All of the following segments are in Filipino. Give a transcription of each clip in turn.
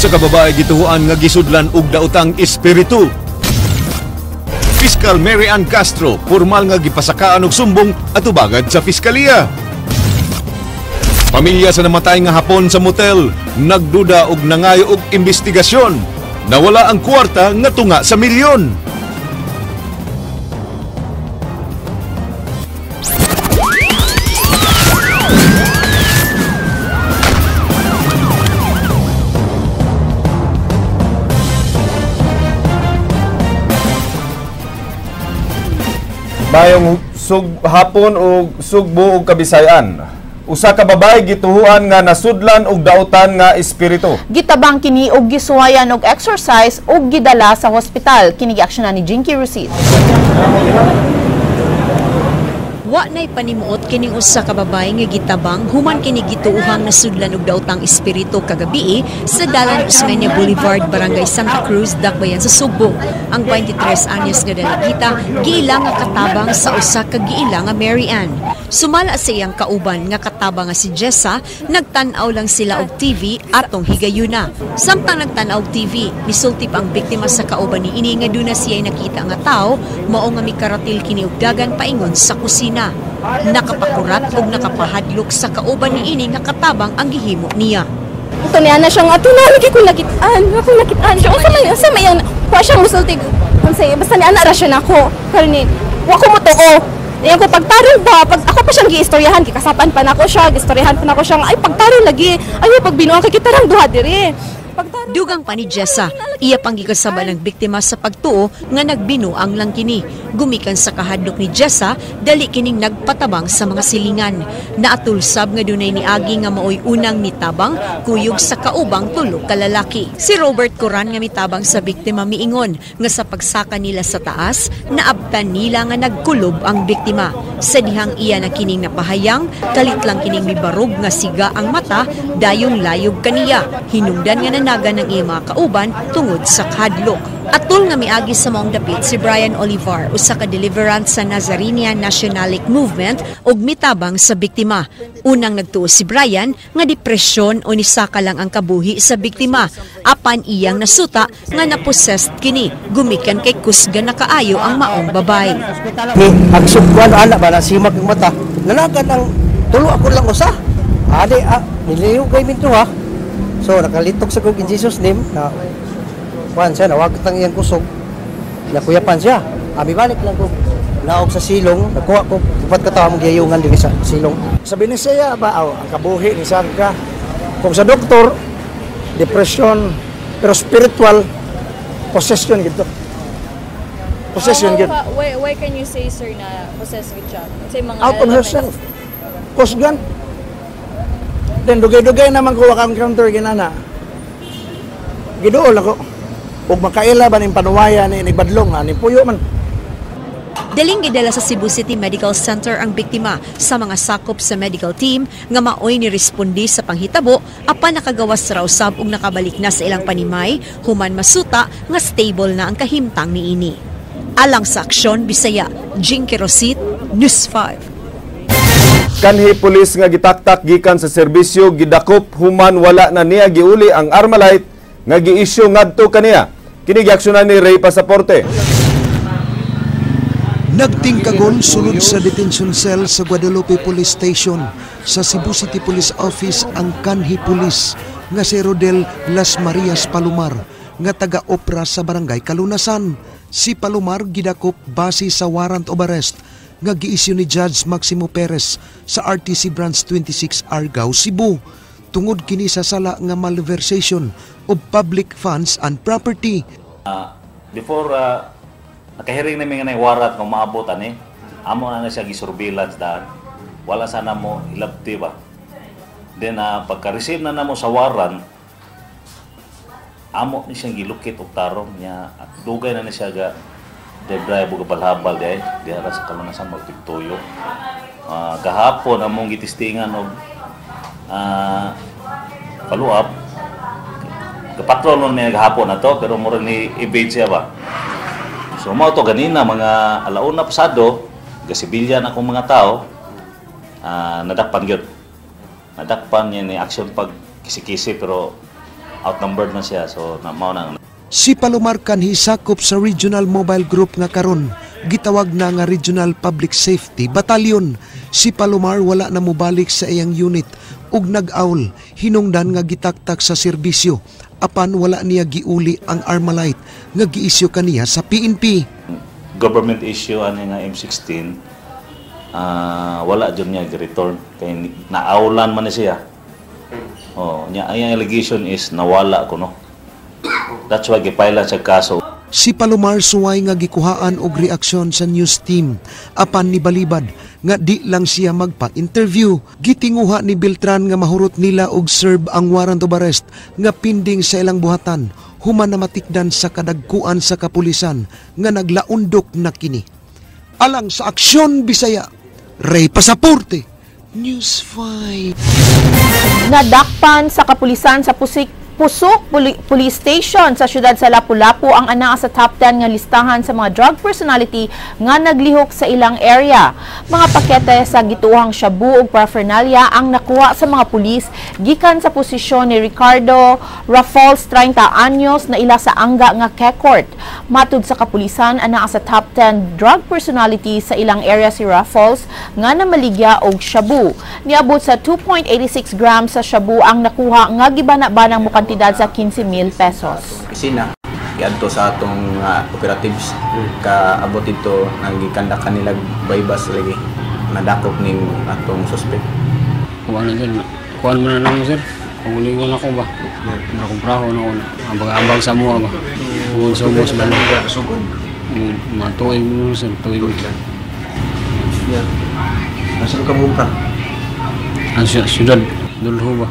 Usa ka babae gituhuan nga gisudlan og daotang espiritu. Piskal Mary Ann Castro formal nga gipasakaan og sumbong atubagad sa piskalya. Pamilya sa namatay nga hapon sa motel nagduda og nangayo og investigasyon. Nawala ang kwarta nga tunga sa milyon. Mayong hapon og Sugbo ug Kabisayan. Usa ka babae gituhuan nga nasudlan og daotan nga espiritu. Gitabang kini og gisuwayan og exercise og gidala sa hospital. Kini giaksyonan ni Jinky Rusit. Wa nay panimuot kining usa ka babae nga gitabang human kini gituuhang nasudlan og daotang espiritu kagabi sa Dalan Osmeña Boulevard, Barangay Santa Cruz, Dakbayan sa Sugbo. Ang 23 anyos nga dalagita giilang nga katabang sa usa ka giilang nga Mary Ann. Sumala sa iyang kauban nga katabang nga si Jessa, nagtan-aw lang sila og TV atong higayuna. Samtang nagtan-aw og TV, misultip ang biktima sa kauban ni ini nga duna siya nakita nga tawo mao nga mikaratil kini og dagan paingon sa kusina. Nakapakurat ug nakapahadlok sa kauban ni ini nga katabang ang gihimo niya. Ito niya na siya nga, ito na, lagi ko nakitaan siya. Unsa may yung, kuha siyang musultig, basta ni anak rasyon ako. Karonin, wako mo to ko. Yan ko, pagtarong ba, ako pa siyang giistoryahan, kikasapan pa na ko siya, giistoryahan pa na ko siya, ay pagtarong lagi, ay pagbinuang kakitarang duha diri. Dugang pa ni Jessa, iya pang gikasaba ng biktima sa pagtuo nga nagbinuang lang kini. Gumikan sa kahadlok ni Jessa, dali kining nagpatabang sa mga silingan. Naatulsab nga dunay ni Agi nga maoy unang nitabang, kuyog sa kaubang tulog ka lalaki. Si Robert Coran nga mitabang sa biktima miingon nga sa pagsaka nila sa taas, naabtan nila nga nagkulob ang biktima. Sa dihang iya na kining napahayang, kalit lang kining mibarog nga siga ang mata, dayong layog kaniya. Hinungdan nga nanaga ng iyang mga kauban tungod sa kahadlok. Atul nga miagi sa maong dapit si Brian Olivar, usa ka deliverant sa Nazarenian Nationalic Movement ug mitabang sa biktima. Unang nagtuo si Brian nga depresyon o nisaka lang ang kabuhi sa biktima. Apan iyang nasuta nga napossessed kini. Gumikan kay kusga na kaayo ang maong babae. Agsugwan ana ba nasimak ang mata. Nanagan ang tulo ako lang usa. Ade niliyo kay minto ha. So nakalitok sa kog in Jesus name na kuan siya nawagat ang iyang kusog. Nakuyapan siya. Abi balik lang ko. Naog sa silong, nakuha ko upat ka tawo mong giyayungan diri sa silong. Sabi ni siya ba ang kabuhi ni Sangka. Kung sa doktor, depression, pero spiritual possession gito. Possession gito. Why can you say, sir, na possessed with siya? Say mga Out of herself. Kusgan. Then dugay-dugay naman ko wakang counter ginana. Giduol ako. Ug makaila ba ning panuwaya ni badlong ni puyo man. Daling gidala sa Cebu City Medical Center ang biktima sa mga sakop sa medical team nga maoy ni respondi sa panghitabo apan nakagawas raw sab ug nakabalik na sa ilang panimay human masuta nga stable na ang kahimtang niini. Alang sa aksyon Bisaya, Jinky Rusit, News 5. Kanhi pulis nga gitaktak gikan sa serbisyo gidakop human wala na niya giuli ang Armalite nga gi-issue ngadto kaniya. Kini giaksyonan ni Ray Pasaporte. Nagtingkagon sulod sa detention cell sa Guadalupe Police Station sa Cebu City Police Office ang kanhi pulis nga si Rodel Las Marias Palomar nga taga-opera sa Barangay Kalunasan. Si Palomar gidakop base sa warrant of arrest nga gi-issue ni Judge Maximo Perez sa RTC Branch 26 Argao, Cebu tungod kini sa sala nga malversation of public funds and property. Before nakahiring namin nga warat kung maabot ani, amo na siya gi-surveillance daan. Wala sana mo ilabti ba. Then pagka-receive na namo sa warrant, amo ni siyang gilukit og tarong niya at dugay na siya ga drive og balhabal di ara sa Kalunasan magtigtuyo. Gahapon among gitistingan og follow up. Kapatrol nun may gahapon na to pero murag ni evade siya ba. So mao to ganina mga alauna pasado, gasibilyan akong mga tao nadakpan gyud. Nadakpan niya ni action pag kisi-kisi pero outnumbered man siya. So mao na. Si Palomar kanhi sakop sa Regional Mobile Group nga karon gitawag na nga Regional Public Safety Battalion. Si Palomar wala na mobalik sa iyang unit ug nag-awl hinungdan nga gitaktak sa serbisyo apan wala niya giuli ang Armalite nga giisyu kaniya sa PNP. Government issue ani nga M16 wala jud niya gi-return kay naawlan man ni siya. Ang allegation is nawala ko no. That's why gipailan sa kaso. Si Palomar suway nga gikuhaan og reaksyon sa news team apan nibalibad nga di lang siya magpa-interview. Gitinguha ni Beltran nga mahurot nila og serve ang warrant of arrest nga pending sa ilang buhatan human na matikdan sa kadagkuan sa kapulisan nga naglaundok na kini. Alang sa Aksyon Bisaya, Ray Pasaporte, News 5. Nadakpan sa kapulisan sa Pusok Police Station sa siyudad sa Lapu-Lapu ang anaa sa top 10 nga listahan sa mga drug personality nga naglihok sa ilang area. Mga pakete sa gituhang shabu ug paraphernalia ang nakuha sa mga pulis gikan sa posisyon ni Ricardo Raffles, 30 anyos, na ila sa angga nga Kekort. Matud sa kapulisan, anaa sa top 10 drug personality sa ilang area si Raffles nga namaligya og shabu. Niabot sa 2.86 grams sa shabu ang nakuha nga gibana-banang kantidad sa 15,000 pesos. Sina, iadto sa atong operatives, kaabot ito, nagikanda kanila baybas lagi, nadakop ning atong suspect. Kuha na dyan, kuha mo na lang sir, pangulingon ako ba? Nakumpraho na ako, ambag sa mua ba? Kuha sa ubos ba? Matuig mo sir, tuig mo. Nasaan ka mumpa? Ang siyudad, Dulho ba?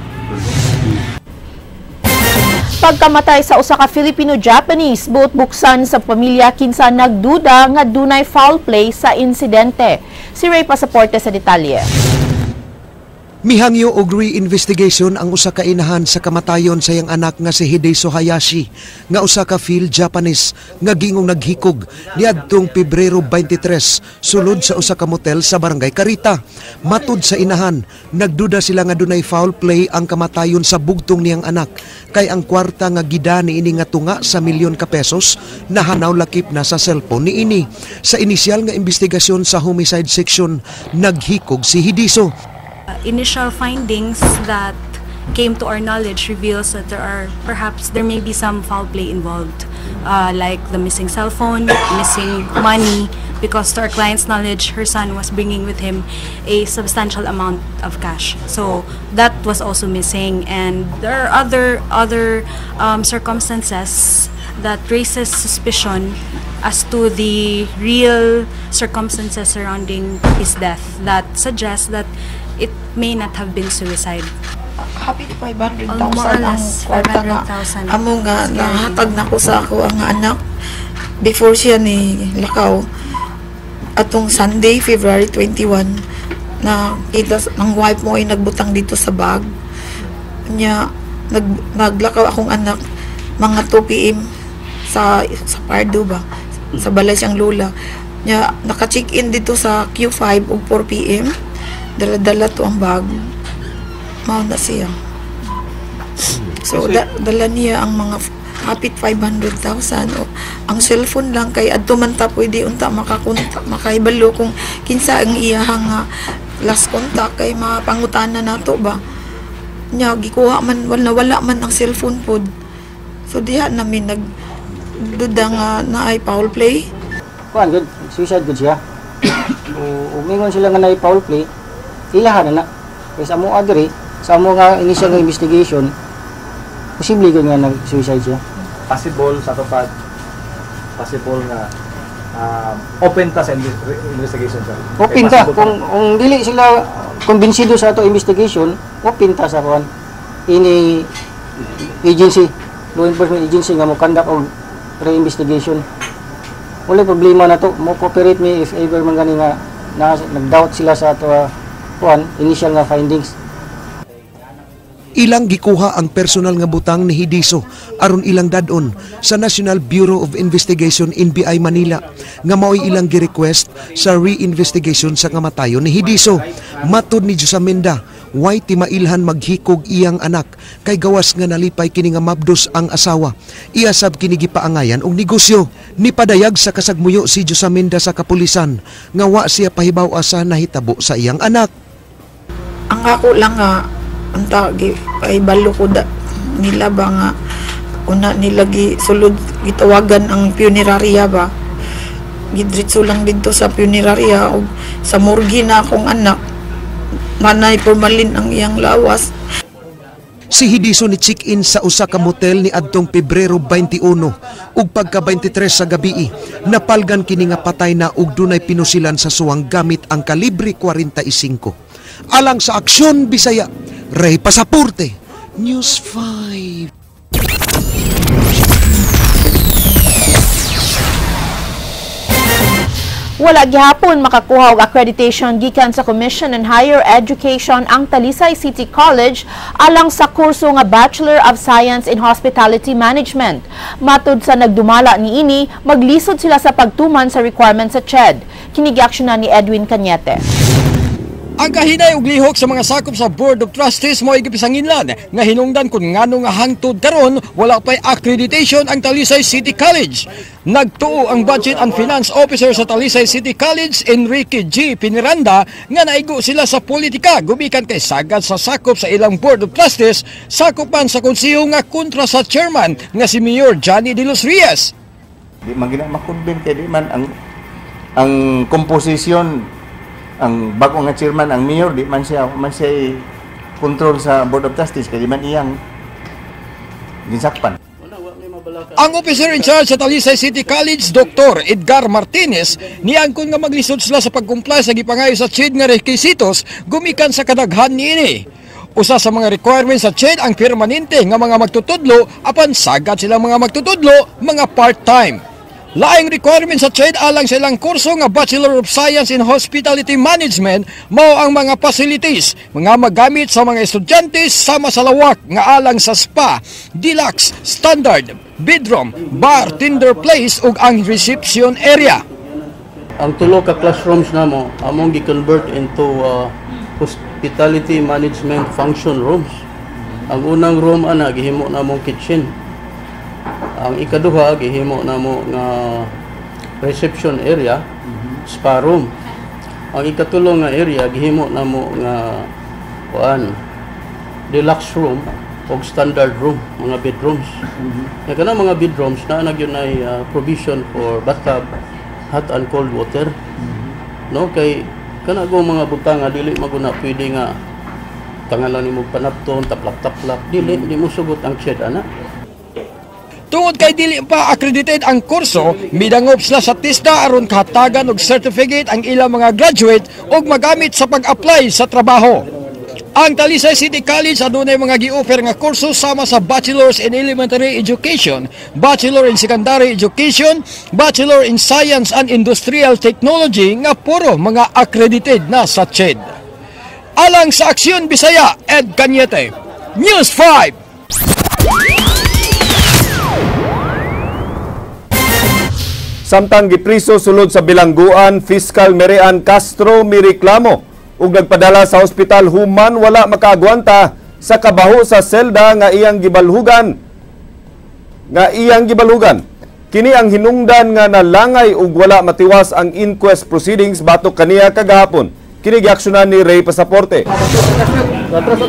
Pagkamatay sa usa ka Filipino-Japanese, buot buksan sa pamilya kinsa nagduda nga dunay foul play sa insidente. Si Ray Pasaporte sa detalye. Mihangyo og re-investigation ang usa ka inahan sa kamatayon sa iyang anak nga si Hideiso Hayashi nga usa ka Phil-Japanese nga gingong naghikog niadtong Pebrero 23 sulod sa usa ka motel sa Barangay Carita. Matud sa inahan, nagduda sila nga dunay foul play ang kamatayon sa bugtong niyang anak kay ang kwarta nga gida niini nga tunga sa milyon ka pesos nahanaw lakip na sa cellphone niini. Sa inisyal nga investigasyon sa homicide section, naghikog si Hideiso. Initial findings that came to our knowledge reveals that there may be some foul play involved, like the missing cell phone, missing money, because to our client's knowledge, her son was bringing with him a substantial amount of cash. So that was also missing, and there are other circumstances that raises suspicion as to the real circumstances surrounding his death that suggests that it may not have been suicide. Happy 500,000 ang kwarta nga. Amo nga nahatag na ko sa ako ang anak before siya ni lakaw. Atong Sunday, February 21, na kita ng wife mo ay nagbutang dito sa bag. Nya naglakaw akong anak mga 2 PM sa Pardo ba, sa balay siyang lola. Nya naka-check-in dito sa Q5 o 4 PM. Dala-dala to ang bag. Mao na siya. So dala niya ang mga hapit 500,000 o ang cellphone lang kay adto man ta pwede unta makakontak makaibalo kung kinsa ang iyahang last contact kay mapangutana nato ba nya gikuha man wala man ang cellphone pod. So diha namin nagduda nga naay foul play. Kuan gud suicide gud siya. Umingon sila nga naay foul play. Ilahan na kay sa mo adri sa mo nga initial investigation posible nga nag-suicide siya. Possible sa tupad, possible nga open ta sa investigation sir. Open ta kung dili sila kumbinsido sa ato investigation, open ta sa kuan ini agency, law enforcement agency nga mo conduct og re-investigation. Wala problema na to, mo cooperate me if ever man gani nga nag-doubt sila sa ato initial nga findings. Ilang gikuha ang personal nga butang ni Hideiso aron ilang dadon sa National Bureau of Investigation NBI Manila nga mao'y ilang gi-request sa re-investigation sa kamatayon ni Hideiso. Matud ni Josamenda, way timailhan maghikog iyang anak kay gawas nga nalipay kini nga mabdos ang asawa. Iasab kini gipaangayan og negosyo. Nipadayag sa kasagmuyo si Josaminda sa kapulisan nga wa siya pahibaw asa nahitabo sa iyang anak. Ang ako lang nga anta ay balo ko nila ba nga una nila sulod gitawagan ang punerarya ba. Gidritso lang dito sa punerarya o sa morgue na akong anak. Manay formalin ang iyang lawas. Si Hidiso ni check-in sa usa ka motel ni adtong Pebrero 21 ug pagka 23 sa gabii napalgan kini nga patay na ug dunay pinusilan sa suwang gamit ang kalibre 45. Alang sa Aksyon Bisaya, Ray Pasaporte, News 5. Wala gihapon makakuha og accreditation gikan sa Commission on Higher Education ang Talisay City College alang sa kurso nga Bachelor of Science in Hospitality Management. Matud sa nagdumala niini, maglisod sila sa pagtuman sa requirements sa CHED. Kini giaksyonan ni Edwin Cañete. Ang kahinay ug lihok sa mga sakop sa Board of Trustees mo igipisanginlan nga hinungdan kun ngano nga hangtod karon wala pay accreditation ang Talisay City College. Nagtuo ang Budget and Finance Officer sa Talisay City College, Enrique G. Piniranda, nga naigo sila sa politika gumikan kay sagad sa sakop sa ilang Board of Trustees, sakopan sa konseho nga kontra sa chairman nga si Mayor Johnny De Los Rios. Di man gina makonbin kay di man ang komposisyon ang bago nga chairman ang mayor di man siya control sa Board of Trustees kay di man iyang ginsakpan. Ang officer in charge sa Talisay City College, Dr. Edgar Martinez, niangkon nga maglisod sila sa pagkumply sa gipangayo sa CHED nga requisitos gumikan sa kadaghan niini. Usa sa mga requirements sa CHED ang permanente nga mga magtutudlo apan sagad sila mga magtutudlo mga part-time. Laing requirements sa CHED alang sa ilang kurso nga Bachelor of Science in Hospitality Management mao ang mga facilities, mga magamit sa mga estudyante sama sa lawak nga alang sa spa, deluxe, standard, bedroom, bar, tender place ug ang reception area. Ang tulo ka classrooms namo among gi-convert into hospitality management function rooms. Ang unang room ana gihimo namong kitchen. Ang ikaduha gihimo namo nga reception area, spa room. Ang ikatulo nga area gihimo namo nga deluxe room o standard room, mga bedrooms. Nga kanang mga bedrooms na nagyunay provision for bathtub, hot and cold water. No kay kana go mga butang nga dili maguna pwede nga tangalan nimo panapton, taplak-taplak, dili mo sugot ang CHED ana. Tungod kay dili pa accredited ang kurso, midangop sila sa TISDA aron kahatagan og certificate ang ilang mga graduate ug magamit sa pag-apply sa trabaho. Ang Talisay City College adunay mga gi-offer nga kurso sama sa Bachelor's in Elementary Education, Bachelor in Secondary Education, Bachelor in Science and Industrial Technology nga puro mga accredited na sa CHED. Alang sa Aksyon Bisaya, Ed Cañete, News 5. Samtang gipriso sulod sa bilangguan, Fiscal Merian Castro mireklamo ug nagpadala sa ospital human wala makaagwanta sa kabaho sa selda nga iyang gibalhugan. Kini ang hinungdan nga nalangay ug wala matiwas ang inquest proceedings batok kaniya kagahapon. Kini giaksyonan ni Ray Pasaporte. Atras.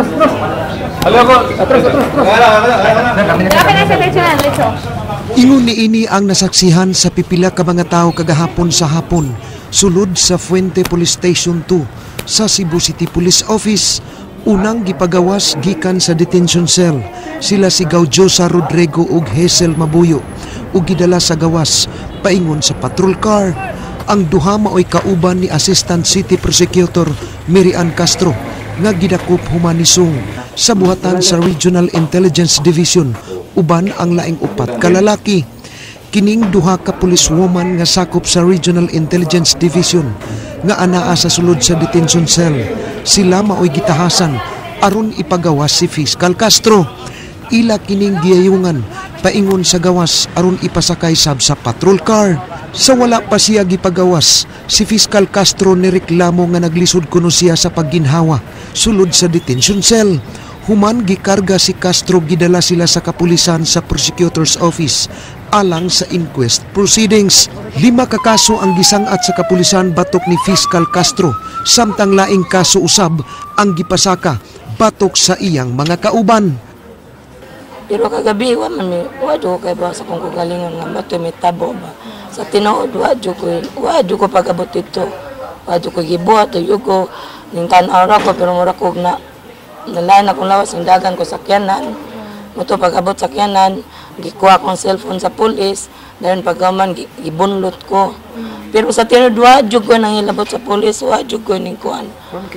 Ingon niini ang nasaksihan sa pipila ka mga tao kagahapon sa hapon sulod sa Fuente Police Station 2 sa Cebu City Police Office. Unang gipagawas gikan sa detention cell sila si Gaudiosa Rodrigo ug Hazel Mabuyo ug gidala sa gawas paingon sa patrol car. Ang duha maoy kauban ni Assistant City Prosecutor Merian Castro nga gidakop humanisong sa buhatan sa Regional Intelligence Division uban ang laing upat ka lalaki. Kining duha ka policewoman nga sakop sa Regional Intelligence Division nga anaa sa sulod sa detention cell. Sila maoy gitahasan aron ipagawas si Fiscal Castro. Ila kining giyayungan paingon sa gawas aron ipasakay sab sa patrol car. Sa wala pa siya gipagawas, si Fiscal Castro nireklamo nga naglisod kuno siya sa pagginhawa sulod sa detention cell. Human gikarga si Castro, gidala sila sa kapulisan sa prosecutor's office alang sa inquest proceedings. 5 ka kaso ang gisangat sa kapulisan batok ni Fiscal Castro, samtang laing kaso usab ang gipasaka batok sa iyang mga kauban. Pero kagabi wado kay ba sa kung kagalingon nga bato may tabo ba sa tinuod wado ko pagabot ito, wado ko gibuhat yugo ning tan-ara ko, pero mura ko na nalain akong lawas yung dagan ko sakyanan. Muto pag-abot sakyanan, gikuha akong cellphone sa pulis, dahil pagkaman gibunlot ko. Pero sa tinod, wadyo ko nang ilabot sa pulis, wadyo ko ning kuhan.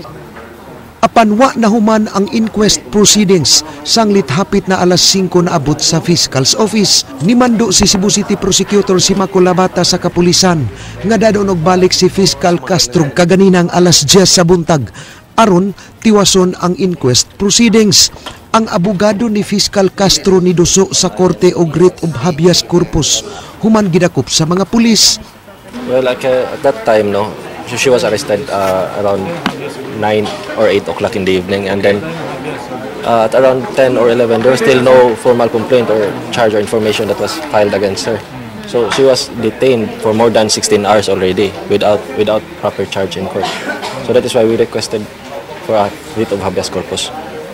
Apanwa na human ang inquest proceedings, sanglit hapit na alas 5 na abot sa Fiscal's Office. Nimando si Cebu City Prosecutor si Makulabata sa kapulisan nga dadon og balik si Fiscal Castro kaganinang alas 10 sa buntag aron tiwason ang inquest proceedings. Ang abogado ni Fiscal Castro ni duso sa korte og writ of habeas corpus human gidakop sa mga pulis. Well, at that time, no, she was arrested around 9 or 8 o'clock in the evening, and then at around 10 or 11 there was still no formal complaint or charge or information that was filed against her. So she was detained for more than 16 hours already without proper charge in court. So that is why we requested for a writ of habeas corpus.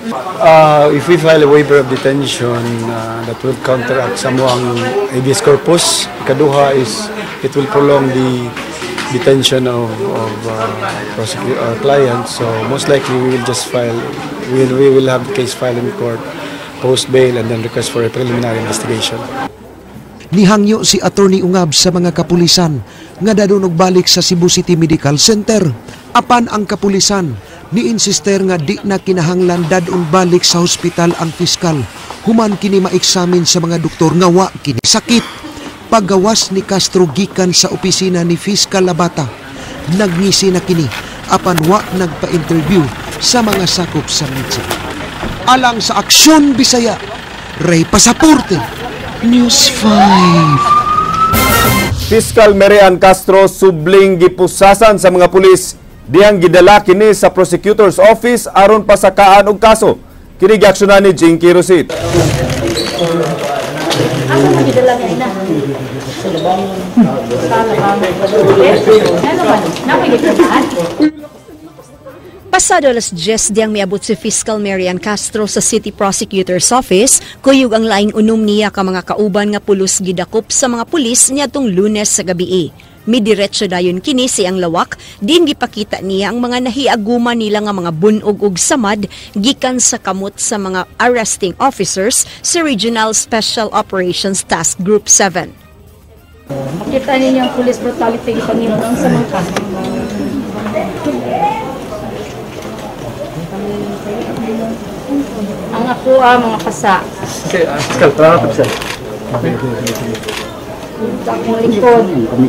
If we file a waiver of detention, that will counteract somewhat ang habeas corpus. Ikaduha is it will prolong the detention of our clients. So most likely we will just file, we will have the case filed in court, post bail, and then request for a preliminary investigation. Nihangyo si Attorney Ungab sa mga kapulisan nga dadon og balik sa Cebu City Medical Center. Apan ang kapulisan ni-insister nga di na kinahanglan dadon balik sa hospital ang piskal human kini ma-examine sa mga doktor nga wa kini sakit. Paggawas ni Castro gikan sa opisina ni Fiscal Labata, nagngisi na kini apan wa nagpa-interview sa mga sakop sa media. Alang sa Aksyon Bisaya, Ray Pasaporte, News 5. Fiscal Marian Castro subling gipusasan sa mga pulis diyang gidala kini sa prosecutor's office aron pasakaan og kaso. Kini giaksyonan ni Jinky Rosit. Pasado alas 10 diyang miabot si Fiscal Marian Castro sa City Prosecutor's Office, kuyog ang laing unom niya ka mga kauban nga pulos gidakop sa mga pulis niadtong Lunes sa gabi. Midiretso dayon kini siyang lawak, din gipakita niya ang mga nahiaguman nila nga mga bunog ug samad gikan sa kamot sa mga arresting officers sa Regional Special Operations Task Group 7. Makita ninyo ang police brutality Panginoon sa mga kaso. Ang ako mga kasa. Okay, Fiscal, tara na Fiscal. Sa akong likod.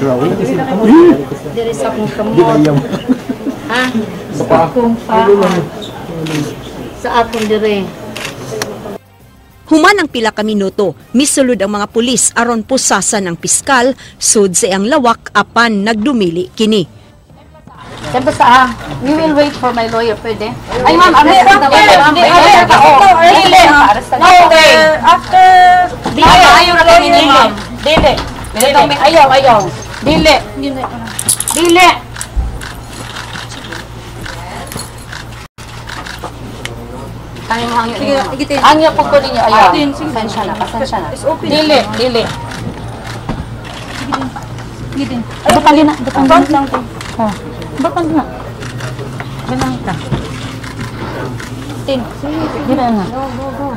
Diri sa akong kamot. Ha? Sa akong paa. Sa akong diri. Human ang pila ka minuto, misulod ang mga pulis aron pusasan ng piskal, sud sa iyang lawak apan nagdumili kini. Siyempre sa we will wait for my lawyer, pwede? Ay ma'am, ayaw na kami ni ma'am. Dili. Ayaw. Dili. Hangyo po ko ninyo, ayaw. Pasensya na. Dili. Bakali na. Bakal na. Ganang ka. Tin. Gila nga. Go.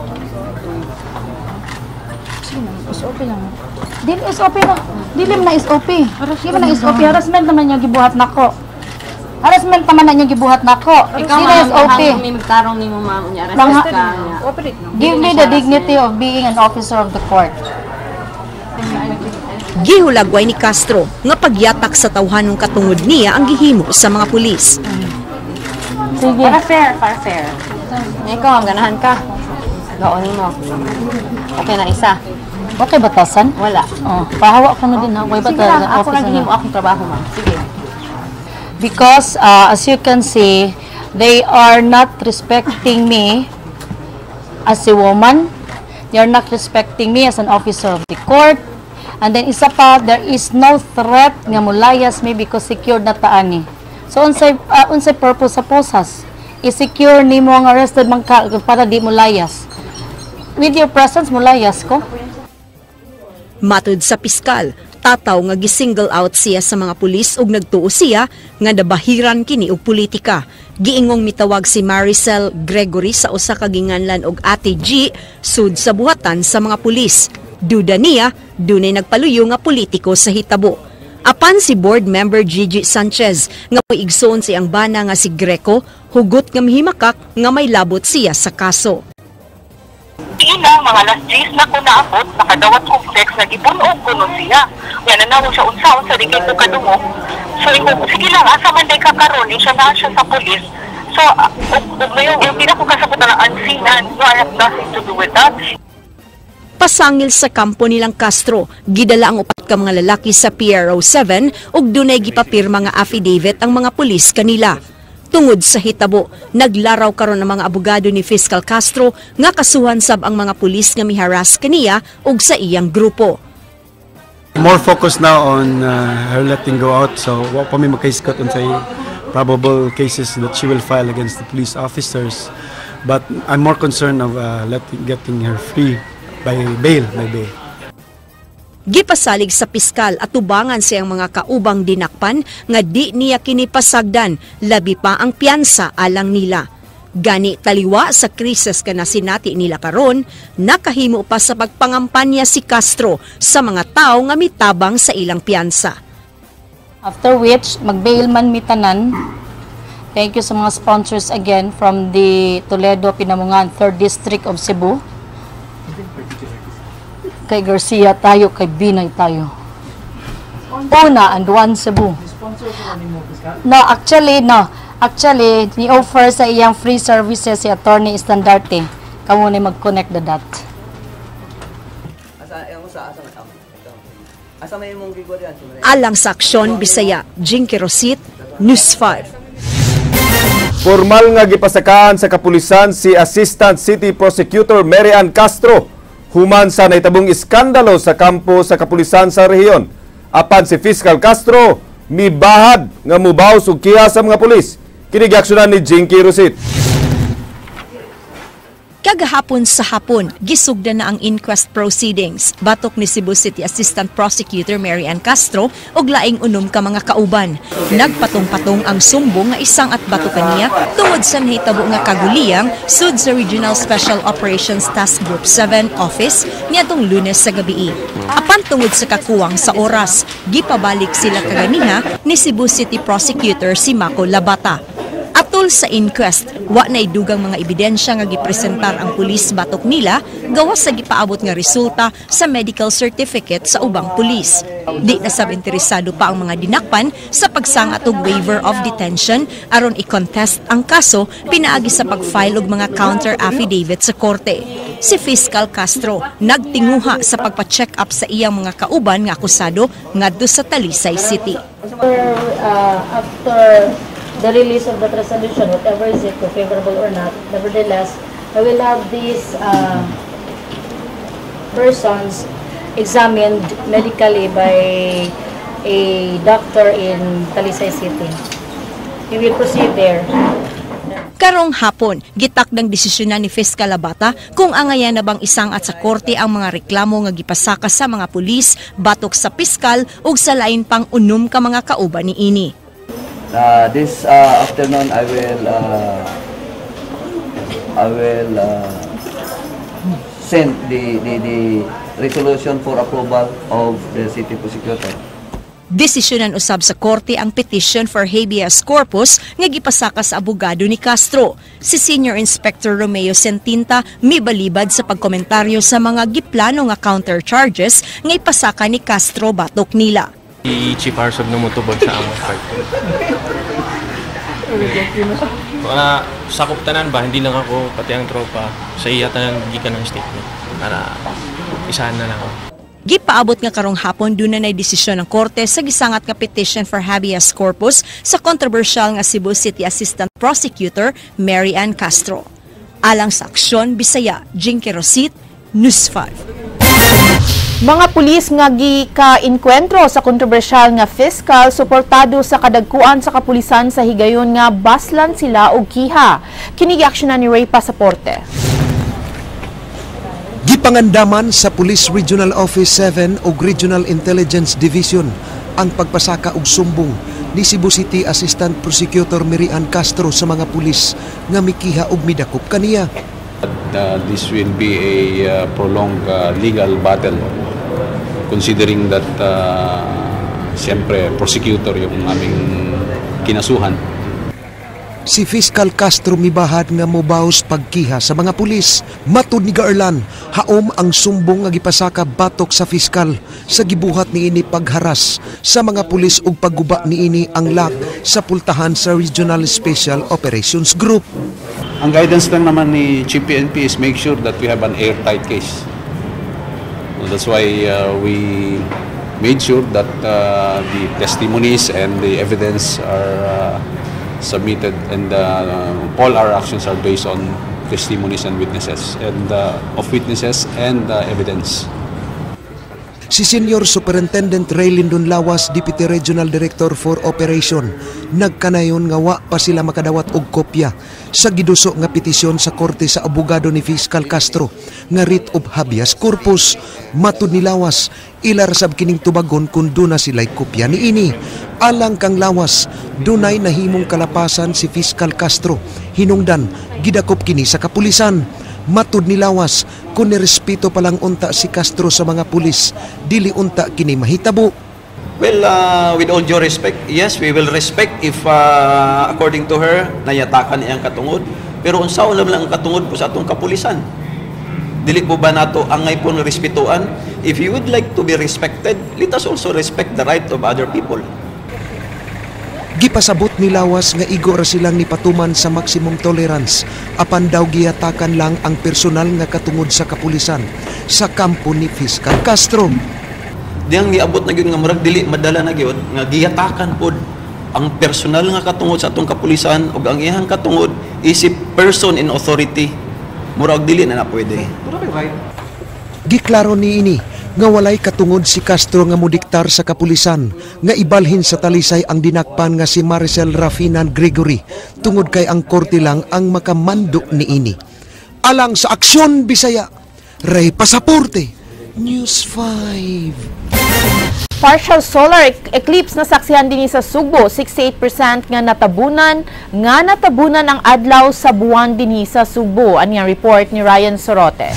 SOP lang. Dili SOP na. Dili man na SOP. Dili man na SOP. Harassment naman yung gibuhat nako. Harassment naman na yung gibuhat nako. Ikaw SOP. May magtarong ni mo ma'am unya arrested ka. Give me the dignity of being an officer of the court. Gihulagway ni Castro nga pagyatak sa tawhanong katungod niya ang gihimo sa mga pulis. Sige. Para fair. Ikaw, ganahan ka. Gaonin mo. Okay na isa. Okay batasan? Wala. Oh, pahawa ko na din ha. Okay Sige lang, ako naghihimo akong trabaho, ma'am. Sige. Because as you can see, they are not respecting me as a woman. They are not respecting me as an officer of the court. And then isa pa, there is no threat nga mulayas me because secured na taani. So unsay purpose sa posas? I-secure nimo ang arrested man ka para di mulayas. With your presence mulayas ko. Matud sa piskal, tataw nga gisingle out siya sa mga pulis ug nagtuo siya nga nabahiran kini og politika. Giingong mitawag si Maricel Gregory sa usa ka ginganlan og Ate G sud sa buhatan sa mga pulis. Duda niya, dunay nagpaluyo nga politiko sa hitabo. Apan si board member Gigi Sanchez nga moigsoon siyang bana nga si Greco, hugot nga mihimakak nga may labot siya sa kaso. Ina, mga last days na ko naabot, nakadawat kong text na gibunog ko nun siya. Yan na naman siya unsa-unsa di kayo kadungog. So, sige lang, asa man day kakaroon, siya na siya sa polis. So, yung pinakukasabot na ansinan, no, I have nothing to do with that. Pasangil sa kampo nilang Castro, gidala ang upat ka mga lalaki sa PRO 7 ug dunay gipapirma nga affidavit ang mga pulis kanila. Tungod sa hitabo, naglaraw karon ang mga abogado ni Fiscal Castro nga kasuhan sab ang mga pulis nga miharas kaniya ug sa iyang grupo. More focus now on her letting go out, so wa pa may makaiskot on say probable cases that she will file against the police officers. But I'm more concerned of getting her free by bail. Gipasalig sa piskal at tubangan siyang mga kaubang dinakpan nga di niya kinipasagdan, labi pa ang piyansa alang nila. Gani taliwa sa krisis ka na sinati nila karon, nakahimo pa sa pagpangampanya si Castro sa mga tao nga mitabang sa ilang piyansa. After which, mag-bail man mitanan. Thank you sa mga sponsors again from the Toledo, Pinamungan, 3rd District of Cebu. Kay Garcia tayo, kay Binay tayo. Una, and one Cebu. No, actually, ni-offer sa iyang free services si Attorney Estandarte. Kamu na mag-connect the dot. Alang sa aksyon, Bisaya, Jinky Rosit, News 5. Formal nga gipasakaan sa kapulisan si Assistant City Prosecutor Mary Ann Castro human sa naitabong iskandalo sa kampo sa kapulisan sa rehiyon. Apan si Fiscal Castro mibahad nga mubaw og kiha sa mga pulis. Kini giaksyonan ni Jinky Rosit. Kagahapon sa hapon, gisugda na ang inquest proceedings. Batok ni Cebu City Assistant Prosecutor Mary Ann Castro og laing unom ka mga kauban. Nagpatong-patong ang sumbong nga isang at batok kaniya tungod sa nahitabo nga kaguliyang sud sa Regional Special Operations Task Group 7 Office niadtong Lunes sa gabi. Apan tungod sa kakuwang sa oras, gipabalik sila kaganiha ni Cebu City Prosecutor si Mako Labata. Atol sa inquest, wa na idugang mga ebidensya nga gipresentar ang pulis batok nila gawas sa gipaabot nga resulta sa medical certificate sa ubang pulis. Di na sab interesado pa ang mga dinakpan sa pagsangat og waiver of detention aron i-contest ang kaso pinaagi sa pag-file og mga counter affidavit sa korte. Si Fiscal Castro nagtinguha sa pagpa-check up sa iyang mga kauban nga akusado ngadto sa Talisay City. After the release of that resolution, whatever is it, favorable or not, nevertheless, I will have these persons examined medically by a doctor in Talisay City. We will proceed there. Karong hapon, gitakdang desisyonan ni Fiscal Labata kung angayan na bang isang at sa korte ang mga reklamo nga gipasaka sa mga pulis, batok sa piskal ug sa lain pang unom ka mga kauban ni ini. This afternoon, I will send the resolution for approval of the city prosecutor. Desisyonan usab sa korte ang petition for habeas corpus nga gipasaka sa abogado ni Castro. Si Senior Inspector Romeo Sentinta mibalibad sa pagkomentaryo sa mga giplano nga counter charges nga ipasaka ni Castro batok nila. Chief Arsog na motubag sa among part. Sakop tanan ba, hindi lang ako, pati ang tropa, sa iya tanan gikan ng statement para isahan na lang ako. Gipaabot nga karong hapon doon na desisyon ng korte sa gisangat nga petition for habeas corpus sa controversial nga Cebu City Assistant Prosecutor Mary Ann Castro. Alang sa aksyon, Bisaya, Jinky Rosit, News 5. Mga pulis nga gika-inkwentro sa kontrobersyal nga fiscal suportado sa kadagkuan sa kapulisan sa higayon nga baslan sila og kiha. Kini gi-aksyonan ni Ray Pasaporte. Gipangandaman sa Police Regional Office 7 o Regional Intelligence Division ang pagpasaka og sumbong ni Cebu City Assistant Prosecutor Mary Ann Castro sa mga pulis nga mikiha og midakop kaniya. This will be a prolonged legal battle considering that siyempre prosecutor yung aming kinasuhan. Si Fiscal Castro mibahad nga mobaos pagkiha sa mga pulis. Matud ni Gaarlan, haom ang sumbong nga gipasaka batok sa fiskal sa gibuhat niini pagharas sa mga pulis ug pagguba niini ang lak sa pultahan sa Regional Special Operations Group. Ang guidance lang naman ni Chief PNP is make sure that we have an airtight case. So that's why we made sure that the testimonies and the evidence are submitted, and all our actions are based on testimonies and witnesses and evidence. Si Senior Superintendent Ray Lindon Lawas, Deputy Regional Director for Operation, nagkanayon nga wa pa sila makadawat og kopya sa giduso nga petisyon sa korte sa abogado ni Fiscal Castro nga writ of habeas corpus. Matud ni Lawas, ilar sab kining tubagon kung duna sila'y kopya niini. Alang kang Lawas, dunay nahimong kalapasan si Fiscal Castro, hinungdan gidakop kini sa kapulisan. Matud ni Lawas, kung nirespeto palang unta si Castro sa mga pulis, dili unta kini mahitabo. Well, with all due respect, yes, we will respect if according to her, nayatakan iyang katungod. Pero unsaon lang ang katungod po sa atong kapulisan. Dili po ba nato angay po ng respetuan? If you would like to be respected, let us also respect the right of other people. Gipasabot ni Lawas nga igor silang nipatuman sa maximum tolerance apan daw giyatakan lang ang personal nga katungod sa kapulisan sa kampo ni Fiscal Castro. Diyang niabot na gyud nga murag dili madala na gyud nga giyatakan pod ang personal nga katungod sa atong kapulisan ug ang iyang katungod is a person in authority. Murag dili na pwede. Giklaro niini nga walay katungod si Castro nga mudiktar sa kapulisan nga ibalhin sa talisay ang dinakpan nga si Maricel Rafinan Gregory tungod kay ang korte lang ang makamando niini. Alang sa aksyon Bisaya, Ray Pasaporte, News 5. Partial solar eclipse na saksihan din sa Sugbo, 68% nga natabunan ang adlaw sa buwan din sa Sugbo. Ano yung report ni Ryan Sorote?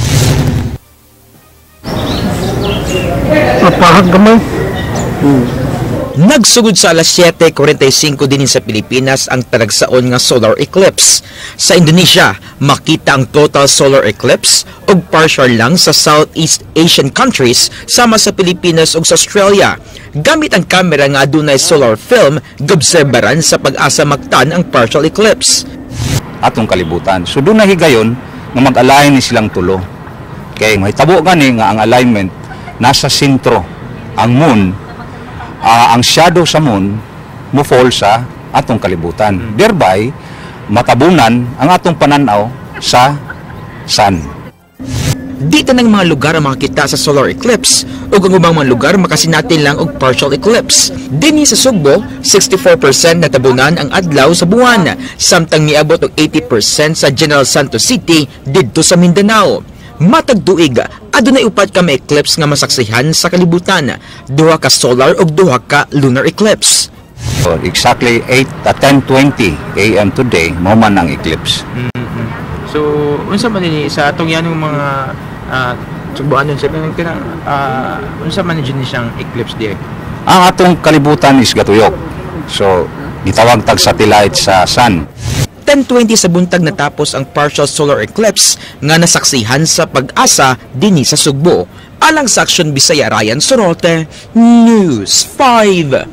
Napahag gamay. Nagsugod sa alas 7:45 din sa Pilipinas ang talagsaon nga solar eclipse. Sa Indonesia, makita ang total solar eclipse ug partial lang sa Southeast Asian countries sama sa Pilipinas ug sa Australia. Gamit ang kamera nga adunay solar film, gobserbaran sa pag-asa maktan ang partial eclipse. Atong kalibutan. So doon na higayon nga mag-align ni silang tulo. Kaya mahitabo gani nga ang alignment nasa sentro ang moon, ang shadow sa moon mo fall sa atong kalibutan. Thereby, matabunan ang atong pananaw sa sun. Dito ng mga lugar ang makakita sa solar eclipse ug ang ubang mga lugar makasinatin lang og partial eclipse. Dinhi sa Sugbo, 64% natabunan ang adlaw sa buwan, samtang miabot og 80% sa General Santos City didto sa Mindanao. Matag tuig, adunay upat ka may eclipse nga masaksihan sa kalibutan, duha ka solar ug duha ka lunar eclipse. So, exactly 10:20 AM today, mo man ang eclipse. So, unsa man ni sa atong yanong mga subuanon sa unsa man ni siyang eclipse dire? Ang atong kalibutan is gatuyok. So, gitawag tag satellite sa sun. 10:20 sa buntag natapos ang partial solar eclipse nga nasaksihan sa pag-asa dinhi sa Sugbo. Alang sa Aksyon Bisaya, Ryan Sorote, News 5.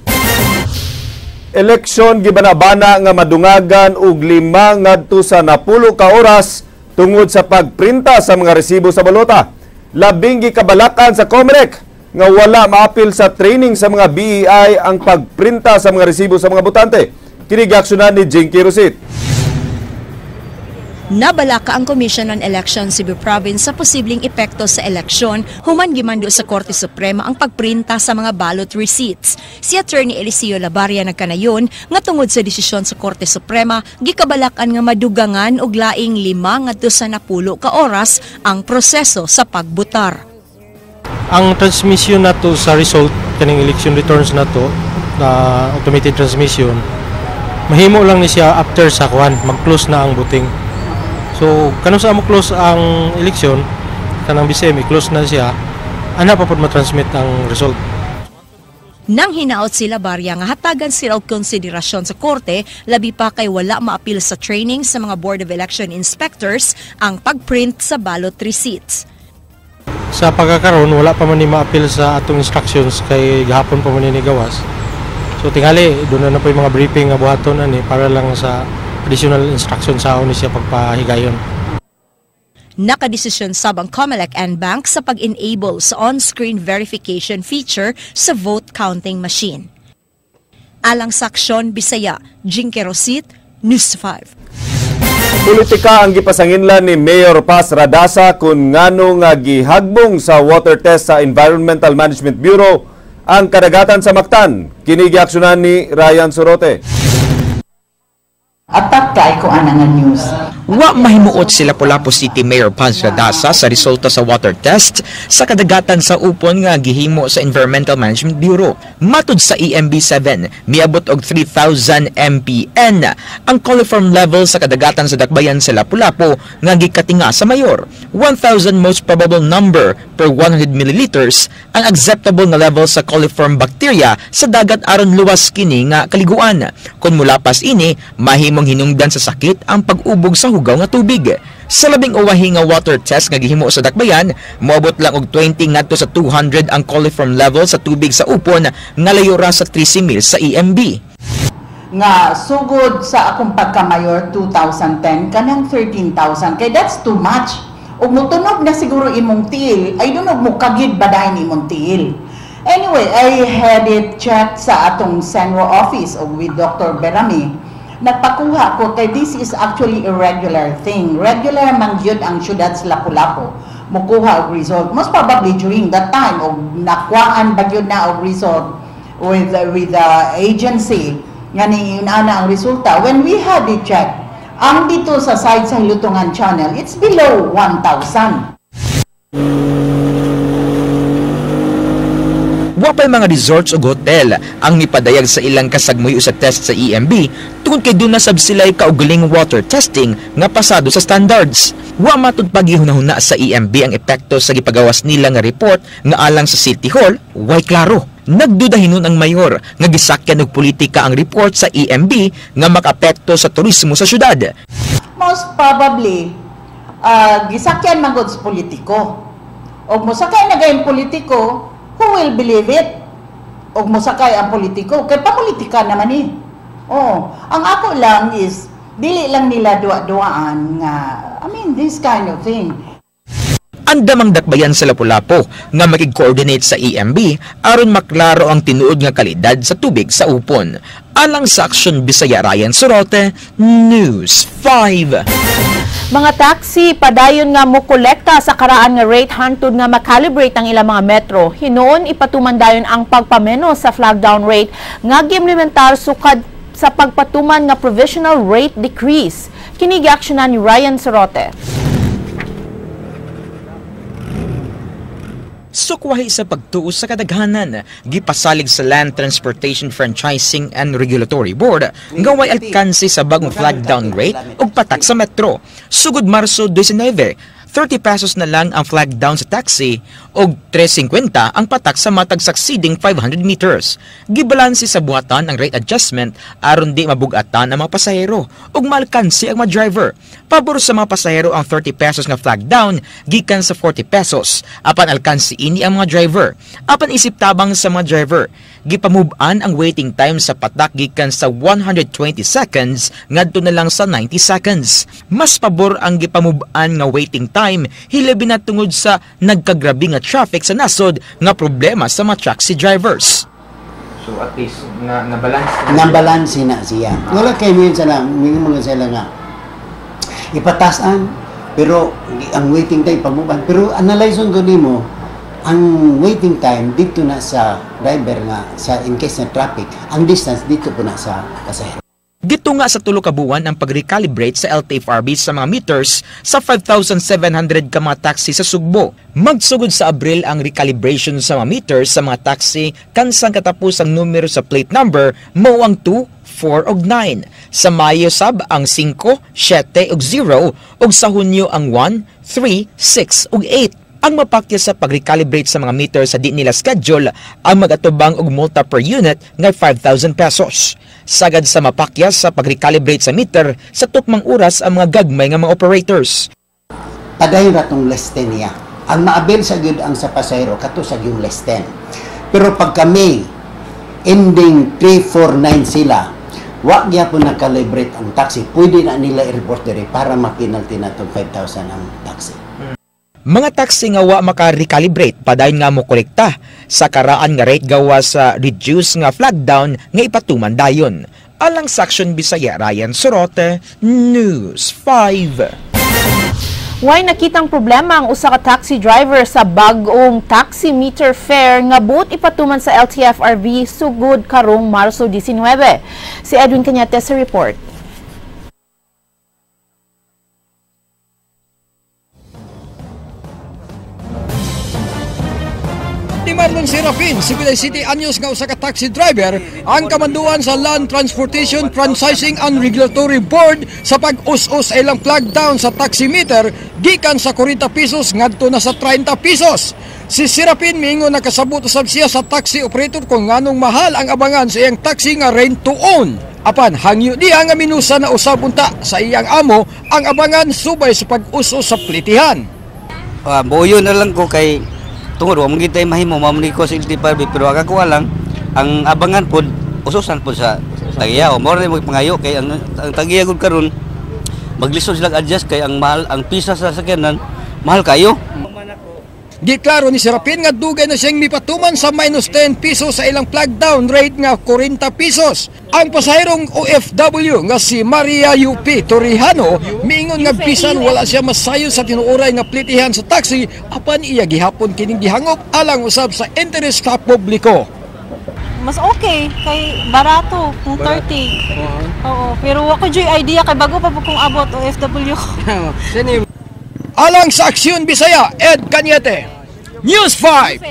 Eleksyon gibanabana nga madungagan og 5 ngadto sa 10 ka oras tungod sa pagprinta sa mga resibo sa balota. Labing gikabalakan sa COMELEC nga wala maapil sa training sa mga BEI ang pagprinta sa mga resibo sa mga botante. Kini giaksyonan ni Jinky Rosit. Nabalaka ang Commission on Elections Cebu Province sa posibleng epekto sa eleksyon, human gimando sa Korte Suprema ang pagprinta sa mga ballot receipts. Si Attorney Eliseo Labaria nagkanayon nga tungod sa desisyon sa Korte Suprema, gikabalakan nga madugangan og laing 5 ngadto sa 10 ka oras ang proseso sa pagbutar. Ang transmission nato sa result kaning election returns nato na automated transmission, mahimo lang ni siya after sa mag-close na ang voting. So, kanang sa mo close ang eleksyon, kanang BCM, close na siya, ana pa pod matransmit ang result. Nang hinaot sila Barya nga hatagan sila og konsiderasyon sa korte, labi pa kay wala maapil sa training sa mga Board of Election Inspectors ang pagprint sa ballot receipts. Sa pagkakaroon, wala pa man ni maapil sa atong instructions kay gahapon pa man ni gawas. So, tingali, doon na po yung mga briefing nga buhaton ani para lang sa additional instruction sa ni siya pagpahigayon. Nakadesisyon sab ang COMELEC and Bank sa pag-enable sa on-screen verification feature sa vote counting machine. Alang sa Aksyon Bisaya, Jinky Rosit, News 5. Politika ang gipasanginlan ni Mayor Paz Radasa kung ngano nga gihagbong sa water test sa Environmental Management Bureau ang kadagatan sa Mactan. Kini giaksyonan ni Ryan Sorote. Atak kay ko ana nga news. Wa mahimuot sila Lapu-Lapu City Mayor Paz Radasa sa resulta sa water test sa kadagatan sa upon nga gihimo sa Environmental Management Bureau. Matud sa EMB7, miabot og 3,000 MPN ang coliform level sa kadagatan sa dakbayan sa Lapu-Lapu nga gikatinga sa mayor. 1,000 most probable number per 100 milliliters ang acceptable nga level sa coliform bacteria sa dagat aron luwas kini nga kaliguan. Kung mulapas ini, mahimong hinungdan sa sakit ang pag-ubog sa hugaw nga tubig. Sa labing uwahi nga water test nga gihimo sa dakbayan, moabot lang og 20 ngadto sa 200 ang coliform level sa tubig sa upon nga layo ra sa 13 mil sa EMB. Nga sugod sa akong pagkamayor 2010 kanang 13,000 kay that's too much. Ug motunog na siguro imong tiil, ay dunog mo kagid baday ni imong tiil. Anyway, I had it checked sa atong Senro office o with Dr. Berami. Nagpakuha ko kay this is actually a regular thing. Regular man yun ang syudad sa Lapu-Lapu. Mukuha og result. Most probably during that time, o nakuhaan ba yun na og result with the agency. Nga ni inana ang resulta. When we had it checked, ang dito sa side sa Hilutungan Channel, it's below 1,000. Wapay mga resorts o hotel ang nipadayag sa ilang kasagmuyo sa test sa EMB tungod kay doon nasab sila'y kaugaling water testing nga pasado sa standards. Wa matud paghihunahuna sa EMB ang epekto sa gipagawas nila nga report nga alang sa City Hall, way klaro. Nagduda hinon ang mayor nga gisakyan og politika ang report sa EMB nga makapekto sa turismo sa syudad. Most probably, gisakyan magod sa politiko. O musakay na gayong politiko, who will believe it? O musakay ang politiko. Kaya papolitika naman eh. Oh, ang ako lang is, dili lang nila dua-duaan nga, this kind of thing. Andamang dakbayan sa Lapu-Lapu nga makig-coordinate sa EMB aron maklaro ang tinuod nga kalidad sa tubig sa upon. Alang sa Aksyon Bisaya, Ryan Sorote, News 5. Mga taxi padayon nga mokolekta sa karaan nga rate hantud nga makalibrate ang ilang mga metro. Hinuon ipatuman dayon ang pagpameno sa flag down rate nga giimplementar sukad sa pagpatuman nga provisional rate decrease. Kini giaksyonan ni Ryan Sorote. Sukwahi sa pagtuos sa kadaghanan, gipasalig sa Land Transportation Franchising and Regulatory Board nga way alkanse sa bagong flag down rate ug patak sa metro. Sugod Marso 19, 30 pesos na lang ang flag down sa taxi o 3.50 ang patak sa matag succeeding 500 meters. Gibalansi sa buhatan ang rate adjustment aron di mabugatan ang mga pasahero ug malkansi ang mga driver. Pabor sa mga pasahero ang 30 pesos nga flag down gikan sa 40 pesos. Apan alkansi ini ang mga driver. Apan isip tabang sa mga driver, gipamove-an ang waiting time sa patak gikan sa 120 seconds ngadto na lang sa 90 seconds. Mas pabor ang gipamove-an nga waiting time time, hilabi na tungod sa nagkagrabi nga traffic sa nasod nga problema sa mga taxi drivers. So at least na-balance na siya. Wala kayo sila, mga sila nga ipatasan, pero ang waiting time pamuban. Pero analyze ko nimo, ang waiting time dito na sa driver nga sa in case na traffic, ang distance dito po na sa pasahero. Dito nga sa tulo ka buwan ang pag-recalibrate sa LTFRB sa mga meters sa 5,700 ka mga taxi sa Sugbo. Magsugod sa Abril ang recalibration sa mga meters sa mga taxi kansang katapos ang numero sa plate number mao ang 2, 4 ug 9. Sa Mayo sab ang 5, 7 ug 0 ug sa Hunyo ang 1, 3, 6 ug 8. Ang mapakya sa pag-recalibrate sa mga meter sa di nila schedule ang mag-atubang og multa per unit nga 5,000 pesos. Sagad sa mapakya sa pag-recalibrate sa meter sa tukmang oras ang mga gagmay nga mga operators. Padayon ratong less 10 niya. Ang maabil sa gyud ang sa pasahero kato sa yung less 10. Pero pag kami ending 349 sila, wa gyapon na calibrate ang taxi, pwede na nila i-report diri para makinalti na tong 5,000 ang taxi. Mga taxi nga wa maka-recalibrate padayon nga mo kolekta sa karaan nga rate gawa sa reduce nga flag down nga ipatuman dayon. Alang sa Action Bisaya, Ryan Sorote, News 5. Way nakitang problema ang usa ka taxi driver sa bag-ong taxi meter fare nga buot ipatuman sa LTFRB sugod karong Marso 19. Si Edwin Cañete sa report. Ni Marlon Serafin, Sibulay City Anyos nga usa ka taxi driver ang kamanduan sa Land Transportation Franchising and Regulatory Board sa pag-us-us ilang flag down sa taximeter gikan sa 40 pesos ngadto na sa 30 pesos. Si Serafin mingo nakasabot usab siya sa taxi operator kung nganong mahal ang abangan sa iyang taxi nga rent to own. Apan hangyo diha nga minusa na usab unta sa iyang amo ang abangan subay sa pag-us-us sa plitihan. Buyo na lang ko kay tungod wa mo gitay mahimo mamuni ko sa LTFRB pero ako lang ang abangan pod ususan pod sa tagiya o more mo pangayo kay ang tagiya gud karon maglisod sila adjust kay ang mahal ang pisa sa sakyanan mahal kayo. Giklaro ni Serapin nga dugay na siyang mipatuman sa minus 10 pesos sa ilang flag down rate nga 40 pesos. Ang pasahirong OFW nga si Maria UP Torrijano miingon nga bisan wala siya masayo sa tinuoray nga plitihan sa taxi apan iya gihapon kining gihangop alang usab sa interes sa publiko. Mas okay kay barato kung 30. Oo, pero ako joy idea kay bago pa po kung abot OFW. Alang sa Aksyon Bisaya, Ed Cañete, News 5.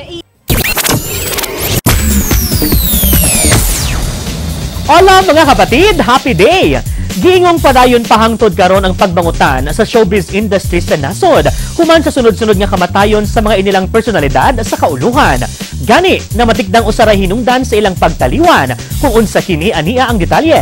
Hola mga kapatid, happy day! Giingong padayon pahangtod karon ang pagbangutan sa showbiz industry sa nasod, human sa sunod-sunod nga kamatayon sa mga inilang personalidad sa kauluhan. Gani na matikdang usaray hinungdan sa ilang pagtaliwan kung unsa kini ania ang detalye.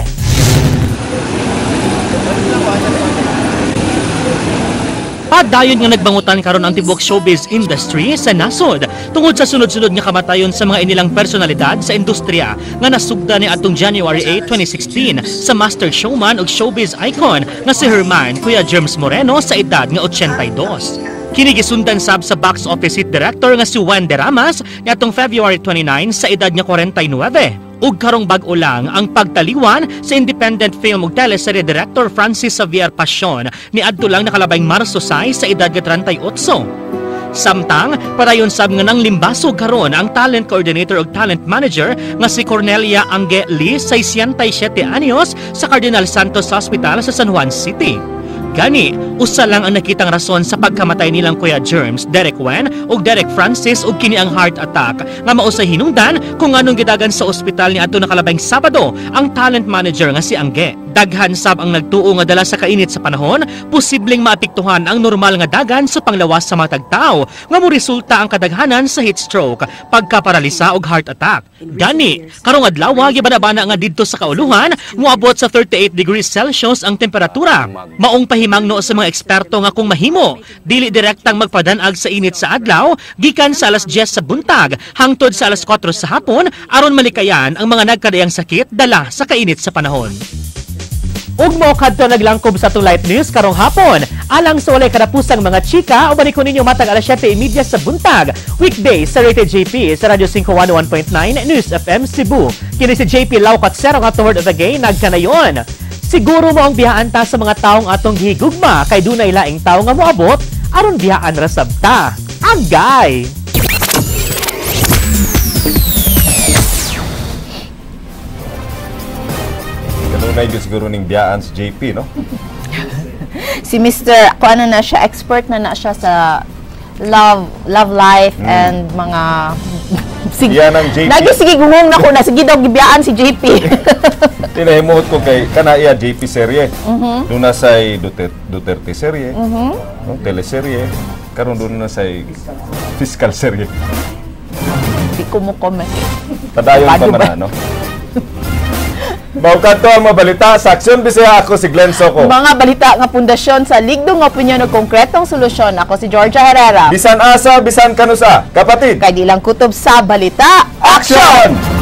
Padayon nga nagbangutan karon ang tibuok showbiz industry sa nasod tungod sa sunod-sunod nga kamatayon sa mga inilang personalidad sa industriya nga nasugda ni atong January 8, 2016 sa master showman ug showbiz icon nga si Herman Kuya Germs Moreno sa edad nga 82. Kini gisundan sab sa box office hit director nga si Juan de Ramas ni atong February 29 sa edad nga 49. Ug karong bag-o lang ang pagtaliwan sa independent film ug teleserye director Francis Xavier Pasion ni adto lang nakalabay Marso 6 sa edad nga 38. Samtang padayon sab nga nang limbasog karon ang talent coordinator ug talent manager nga si Cornelia Angge Lee 67 anyos sa Cardinal Santos Hospital sa San Juan City. Gani, usa lang ang nakitang rason sa pagkamatay nilang Kuya Germs, Derek Wen ug Derek Francis ug kini ang heart attack nga mao sa hinungdan kung anong gidagan sa ospital ni adto nakalabing Sabado ang talent manager nga si Angge. Daghan sab ang nagtuo nga dala sa kainit sa panahon, posibleng maapektuhan ang normal nga dagan sa panglawas sa mga tagtao nga mo resulta ang kadaghanan sa heat stroke, pagkaparalisa ug heart attack. Gani, karong adlaw gibana-bana nga didto sa kauluhan moabot sa 38 degrees Celsius ang temperatura. Maong pahimangno sa mga eksperto nga kung mahimo, dili direktang magpadanag sa init sa adlaw gikan sa alas 10 sa buntag hangtod sa alas 4 sa hapon aron malikayan ang mga nagkadayang sakit dala sa kainit sa panahon. Ug mo kadto naglangkob sa atong light news karong hapon. Alang sa walay kadapusang mga chika, o banikon ninyo matag alas 7:30 sa buntag. Weekday sa Rated JP sa Radio 511.9 News FM Cebu. Kini si JP Laukat Sero nga word of the day nagkanayon. Siguro mo ang biyaan ta sa mga taong atong gihigugma kay dunay laing tao nga moabot aron biyaan ra sabta. Agay. Kanunay siguro ning biyaan si JP, no? Si Mr. Kung ano na siya, expert na siya sa love life and mga Yan ang JP. Lagi sige gumong na ko na sige daw gibiyaan si JP. Tinahimuot ko kay kana iya JP serye. Doon na say Duterte serye. No, teleserye. Karon doon na say fiscal serye. Di ko mo comment. Padayon pa man no. Maukat to ang mga balita sa Aksyon Bisaya. Ako si Glenn Soco. Mga balita nga pundasyon sa ligdong opinyon o konkretong solusyon. Ako si Georgia Herrera. Bisan asa, bisan kanusa. Kapatid. Kay di lang kutob sa balita. Action!